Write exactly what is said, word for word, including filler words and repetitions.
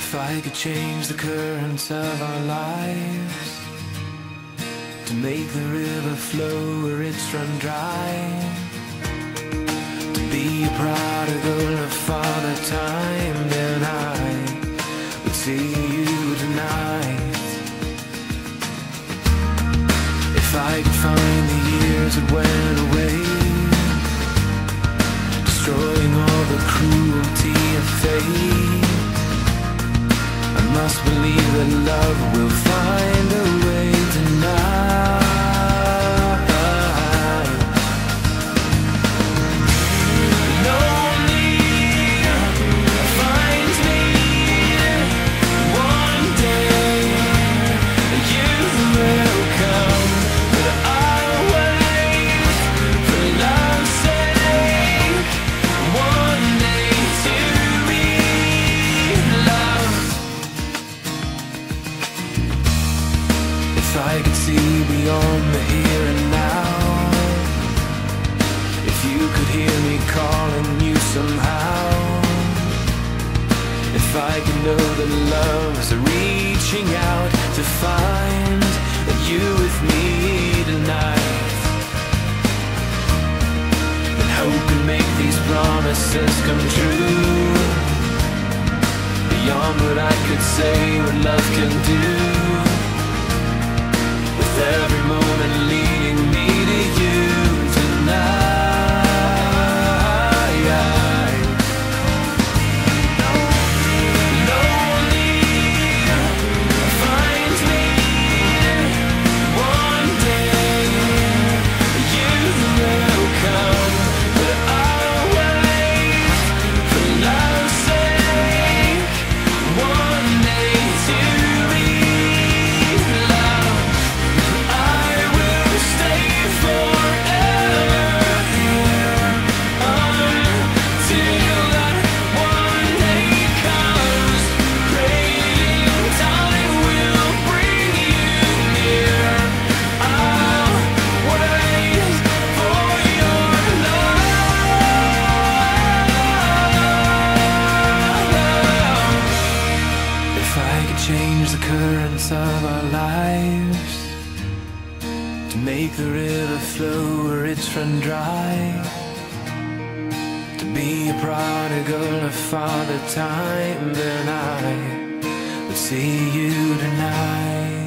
If I could change the currents of our lives, to make the river flow where it's run dry, to be a prodigal of Father Time, then I would see you tonight. If I could find the years that went away, destroying all the cruelty of fate, I must believe that love will find a way tonight. If I could see beyond the here and now, if you could hear me calling you somehow, if I could know that love's reaching out to find you with me tonight, then hope can make these promises come true, beyond what I could say, what love can do. Every moment leading me to you tonight. Lonely finds me one day. You will come, but I'll wait for love's sake. One day to be loved. Change the currents of our lives, to make the river flow where it's run dry, to be a prodigal of Father Time, then I would see you tonight.